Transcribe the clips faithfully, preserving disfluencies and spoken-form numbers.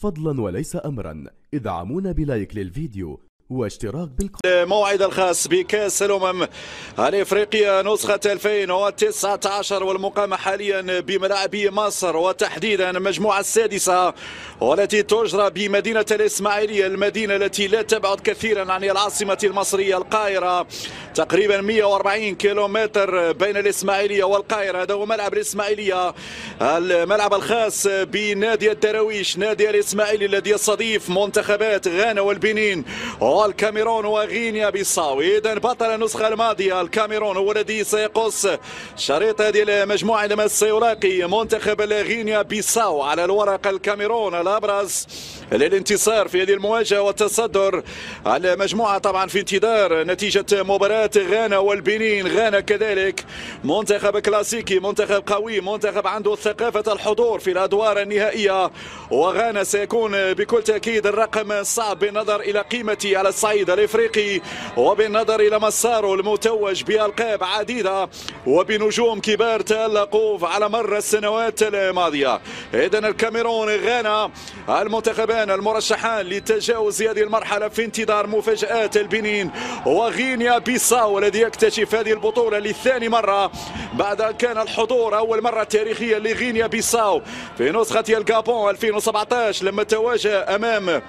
فضلا وليس أمرا ادعمونا بلايك للفيديو واشتراك بالقناة. الموعد الخاص بكأس الأمم الإفريقية نسخة ألفين وتسعة عشر والمقامة حاليا بملاعب مصر وتحديدا المجموعة السادسة والتي تجرى بمدينة الإسماعيلية، المدينة التي لا تبعد كثيرا عن العاصمة المصرية القاهرة، تقريبا مئة وأربعين كيلومتر بين الإسماعيلية والقاهرة. هذا هو ملعب الإسماعيلية، الملعب الخاص بنادي الدراويش، نادي الإسماعيلي الذي يستضيف منتخبات غانا والبنين والكاميرون وغينيا بيساو. إذا بطل النسخة الماضية الكاميرون هو الذي سيقص شريط هذه المجموعة عندما سيلاقي منتخب غينيا بيساو. على الورق الكاميرون الأبرز للانتصار في هذه المواجهة والتصدر المجموعة، طبعا في انتظار نتيجة مباراة غانا والبنين. غانا كذلك منتخب كلاسيكي، منتخب قوي، منتخب عنده ثقافة الحضور في الأدوار النهائية، وغانا سيكون بكل تأكيد الرقم صعب بالنظر إلى قيمته على الصعيد الإفريقي وبالنظر إلى مساره المتوج بألقاب عديدة وبنجوم كبار تألقوا على مر السنوات الماضية. إذا الكاميرون غانا المنتخبان المرشحان لتجاوز هذه المرحلة في انتظار مفاجآت البنين وغينيا بيساو الذي يكتشف هذه البطولة لثاني مرة بعد أن كان الحضور أول مرة تاريخيا لغينيا بيساو في نسخة الجابون ألفين وسبعة عشر لما تواجه أمام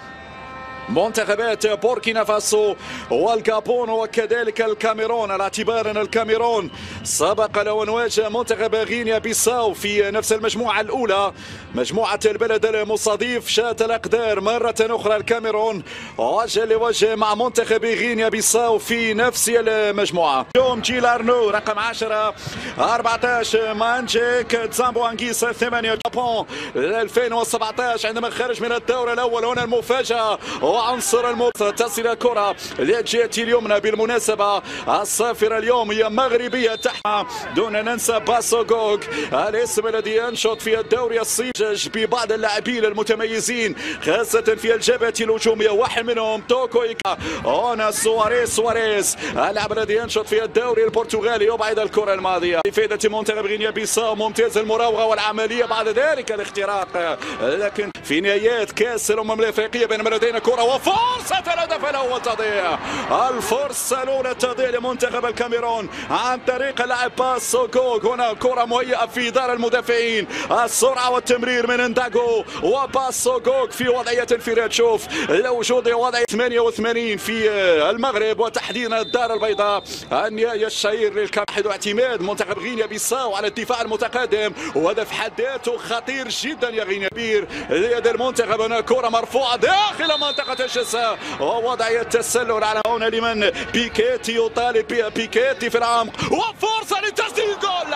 منتخبات بوركينا فاسو والجابون وكذلك الكاميرون، على اعتبار ان الكاميرون سبق له ان واجه منتخب غينيا بيساو في نفس المجموعه الاولى، مجموعه البلد المستضيف. شاءت الاقدار مره اخرى الكاميرون وجه لوجه مع منتخب غينيا بيساو في نفس المجموعه. يوم جيل ارنو رقم عشرة، أربعة عشر مانجيك، تزامبو انجيس ثمانية، جابون ألفين وسبعة عشر عندما خرج من الدور الاول. هنا المفاجاه وعنصر الموت. تصل الكرة للجهة اليمنى، بالمناسبة الصافرة اليوم هي مغربية تحت، دون أن ننسى باسو غوغ الاسم الذي ينشط في الدوري الصيني ببعض اللاعبين المتميزين خاصة في الجبهة الهجومية، واحد منهم توكو إيكا. هنا سواريز سواريز اللاعب الذي ينشط في الدوري البرتغالي يبعد الكرة الماضية لفائدة منتخب غينيا بيساو. ممتاز المراوغة والعملية، بعد ذلك الاختراق، لكن في نهايات كأس الأمم الأفريقية بينما لدينا كرة وفرصة الهدف الأول تضيع. الفرصة الأولى تضيع لمنتخب الكاميرون عن طريق اللاعب باسو غوغ. هنا كرة مهيئة في دار المدافعين، السرعة والتمرير من انداغو وباسو غوغ في وضعية انفراد. شوف لوجود وضعية ثمانية وثمانين في المغرب وتحديدا الدار البيضاء، النهاية الشهير للكاميرون. اعتماد منتخب غينيا بيساو على الدفاع المتقدم، وهذا في حد ذاته خطير جدا يا غينيا بير ليد المنتخب. هنا كرة مرفوعة داخل منطقة الجزاء ووضعية تسلل على هنا لمن بيكيتي يطالب بها، بيكيتي في العمق وفرصة للتسديد. جول!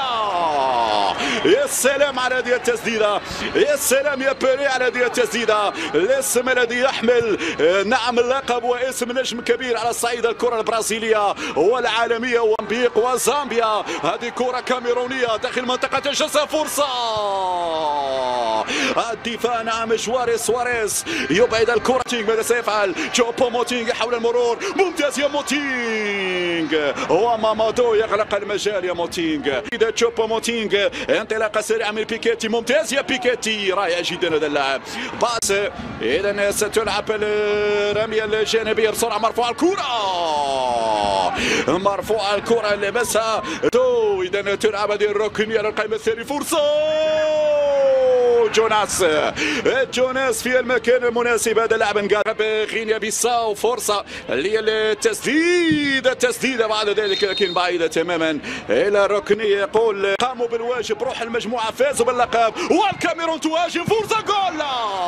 يا سلام على هذه التسديدة، يا سلام يا بيري على هذه التسديدة. الاسم الذي يحمل نعم اللقب واسم نجم كبير على صعيد الكرة البرازيلية والعالمية، ومبيق وزامبيا. هذه كرة كاميرونية داخل منطقة الجزاء، فرصة الدفاع. نعم جواري سواريز يبعد الكرة. ماذا سيفعل؟ جوبو موتينغ يحاول المرور، ممتاز يا موتينغ، ومامادو يغلق المجال يا موتينغ. إذا جوبو موتينغ انطلاقة سريعة من بيكيتي، ممتاز يا بيكيتي، رائع جدا هذا اللاعب. باس إذا ستلعب الرمية الجانبية بسرعة، مرفوعة الكرة، مرفوعة الكرة لمسها تو. إذا تلعب هذه الركنية للقائمة الثانية، فرصة جوناس، جوناس في المكان المناسب. هذا اللاعب انقلب غينيا بيساو، فرصة للتسديد، التسديدة بعد ذلك لكن بعيدة تماما إلى الركنية. يقول قاموا بالواجب، روح المجموعة، فازوا باللقب والكاميرون تواجه. فرصة جول،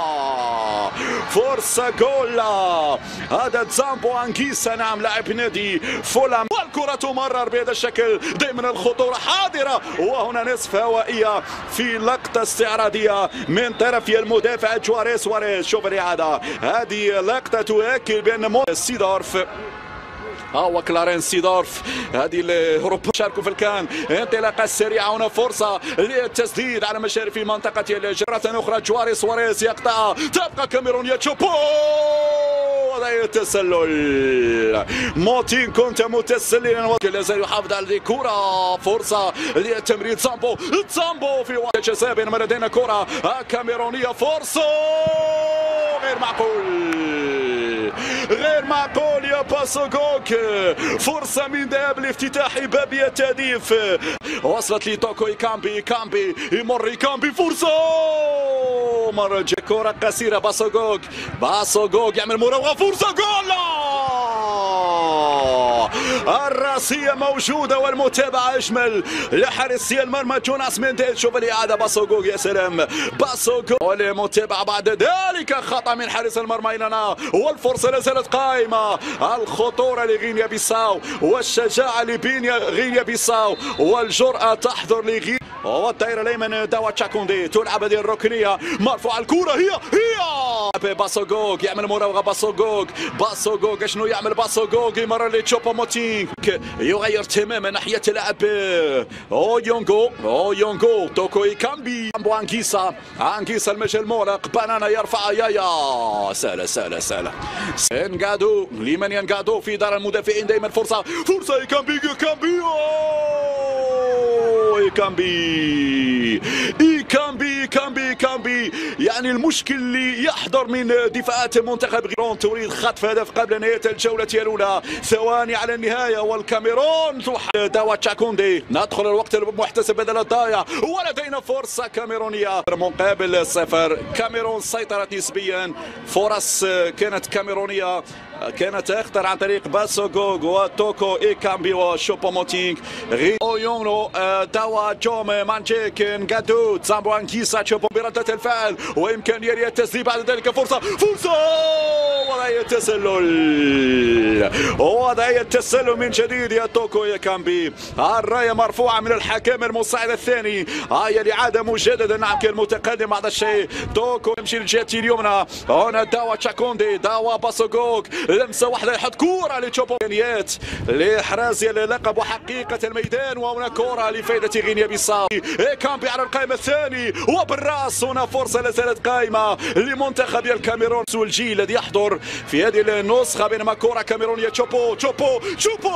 فرصة جول. هذا تزامبو انجيسا، نعم لاعب نادي فولام، والكرة تمرر بهذا الشكل ضمن الخطورة حاضرة. وهنا نصف هوائية في لقطة استعراضية من طرف المدافع جواري سواريز. شوف الإعادة، هذه لقطة تؤكد بأن سيدورف هو كلارين سيدورف هذه الأوروبا شاركوا في الكان. انطلاقة سريعة، هنا فرصة للتسديد على مشارف منطقة الجرة أخرى. جواري سواريز يقطع، تبقى كاميرونية. تشوبو وضعية التسلل، موتين كنت متسللا لا زال يحافظ على الكرة. فرصة للتمرير، تزامبو تزامبو في وقت الجزاء بينما لدينا كرة كاميرونية. فرصة غير معقول غير معقول يا باسوغوك. فرصة من ذهب لافتتاح باب التهديف. وصلت لي توكو إيكامبي. كامبي يمر إيكامبي فرصة مرة كرة قصيرة. باسوغوك باسوغوك يعمل مراوغة فرصة جول. الراسية موجودة والمتابعة أجمل لحارس المرمى جوناس مينديز. شوف الإعادة باسوغوك يا سلام. باسوغوك والمتابعة بعد ذلك خطأ من حارس المرمى إلنا والفرصة لا زالت قائمة. الخطورة لغينيا بيساو والشجاعة لبينيا غينيا بيساو والجرأة تحضر لغينيا. والدائرة الأيمن داوا تشاكوندي تلعب هذه الركنية مرفوعة الكرة هي هي باسوغوك يعمل مراوغة. باسوغوك باسوغوك شنو يعمل باسوغوك يمر لتشوبو موتينغ يغير تماما ناحية لاعب او يونغو او يونغو توكو إيكامبي امبو انغيسا انغيسا المجال مغلق. بانانا يرفع يايا سهلة سهلة سهلة. ينقادو لمن ينقادو في دار المدافعين دائما فرصة فرصة إيكامبي إيكامبي إيكامبي إيكامبي إيكامبي إيكامبي يعني المشكل اللي يحضر من دفاعات منتخب غيرون تريد خطف هدف قبل نهاية الجولة الأولى. ثواني على النهاية والكاميرون داوا تشاكوندي. ندخل الوقت المحتسب بدل الضايع ولدينا فرصة كاميرونية مقابل صفر. كاميرون سيطرت نسبيا. فرص كانت كاميرونية كانت تخطر عن طريق باسوغوغ وتوكو إيكامبي وشوبو موتينغ. أويونو داوا جوم مانجيك نغادو تسامبو انغيسا تشوبو بردة الفعل وإمكانية للتسديد بعد ذلك فرصة فرصة وضعية تسلل وضعية تسلل من جديد يا توكو إيكامبي. الراية مرفوعة من الحكم المساعد الثاني. هاي الإعادة مجددا. نعم كان متقدم بعض الشيء. توكو يمشي للجهة اليمنى. هنا داوا تشاكوندي داوا باسوغوغ لمسة واحدة يحط كرة لتشوبو إمكانيات لإحراز اللقب وحقيقة الميدان. وهنا كرة لفائدة غينيا بيساو. إيكامبي على القائمة الثاني وبالراس. هنا فرصة لا زالت قائمة لمنتخب الكاميرون الجيل الذي يحضر في هذه النسخة بينما كرة كاميرونية. تشوبو تشوبو تشوبو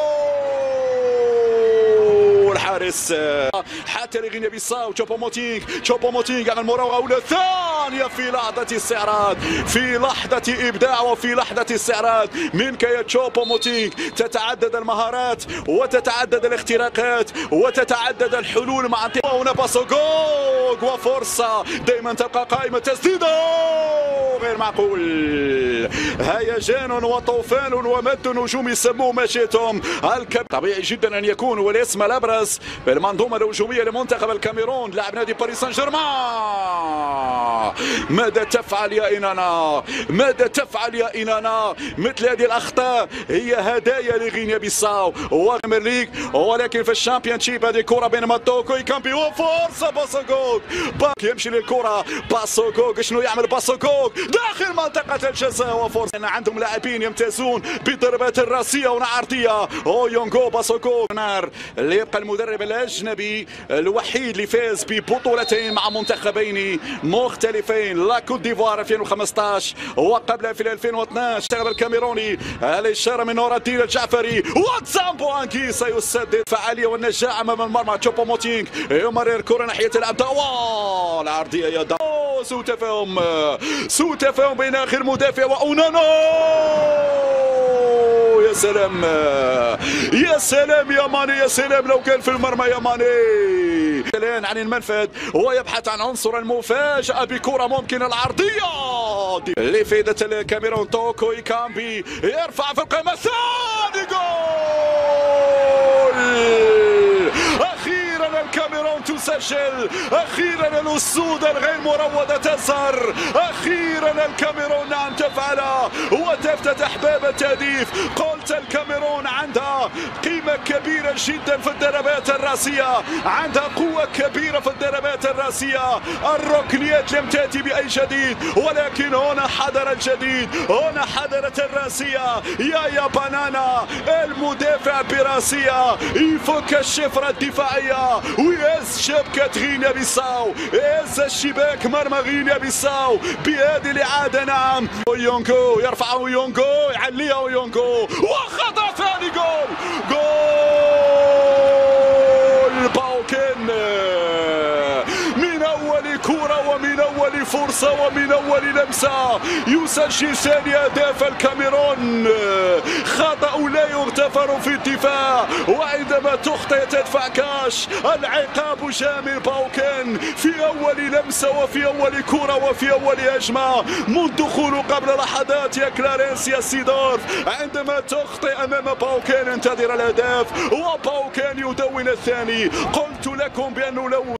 الحارس حتى لغينيا بيساو. تشوبو موتينغ تشوبو موتينغ على المراوغة الأولى الثانية في لحظة استعراض في لحظة إبداع وفي لحظة استعراض منك يا تشوبو موتينغ. تتعدد المهارات وتتعدد الاختراقات وتتعدد الحلول مع هنا باسوغوغ وفرصة دائما تبقى قائمة. تسديدة غير معقول. هيجان وطوفان ومد نجوم يسموه ما شئتم. طبيعي جدا ان يكون هو الاسم الابرز في المنظومه الهجوميه لمنتخب الكاميرون لاعب نادي باريس سان جيرمان. ماذا تفعل يا إينانا ماذا تفعل يا إينانا. مثل هذه الاخطاء هي هدايا لغينيا بيساو وبريمير ليج ولكن في الشامبيون شيب هذه كره بين توكو إيكامبي وفرصه باسوغوغ يمشي للكره. باسوغوغ شنو يعمل باسوغوغ داخل منطقه الجزاء وفرصه. عندهم لاعبين يمتازون بالضربات الراسيه والعرضيه. او يونغو باسوغوغ نار اللي يبقى المدرب الاجنبي الوحيد اللي فاز ببطولتين مع منتخبين مختلفين. لا كوت ديفوار ألفين وخمسطاش وقبلها في ألفين واثناش اللاعب الكاميروني. الاشاره من نور الدين الجعفري وتسامبو انغيسا يسدد فعاليه والنجاح امام المرمى. تشوبو موتينغ يمرر كره ناحيه اللاعب داوا العرضيه يا داوا. سوء تفاهم سوء تفاهم بين اخر مدافع واونانو. يا سلام يا سلام يا ماني يا سلام لو كان في المرمى يا ماني. الان عن المنفذ ويبحث عن عنصر المفاجأة بكرة ممكن العرضية لفائدة الكاميرون. توكو إيكامبي يرفع في القائمة الثاني جول. أخيرا الكاميرون تسجل. أخيرا الأسود الغير مروضة تظهر. أخيرا الكاميرون نعم تفعل وتفتتح باب التهديف. قلت الكاميرون عندها قيمة كبيرة جدا في الضربات الراسية. عندها قوة كبيرة في الضربات الراسية. الركنيات لم تأتي بأي جديد ولكن هنا حضر الجديد. هنا حضرت الراسية. يا يا بانانا المدافع براسية يفك الشفرة الدفاعية ويهز شبكة غينيا بيساو. يهز الشباك مرمى غينيا بيساو بهذه الإعادة. نعم يونغو يرفع يونغو يعليها يونغو وخطأ ثاني. جول جول باوكن من أول كرة ومن أول الفرصة ومن أول لمسة يسجل ثاني أهداف الكاميرون. خطأ لا يغتفر في الدفاع، وعندما تخطئ تدفع كاش. العقاب جاء من باوكين في أول لمسة وفي أول كرة وفي أول هجمة منذ دخوله قبل لحظات يا كلارنس يا سيدورف. عندما تخطئ أمام باوكين انتظر الأهداف، وباوكين يدون الثاني. قلت لكم بأنه لو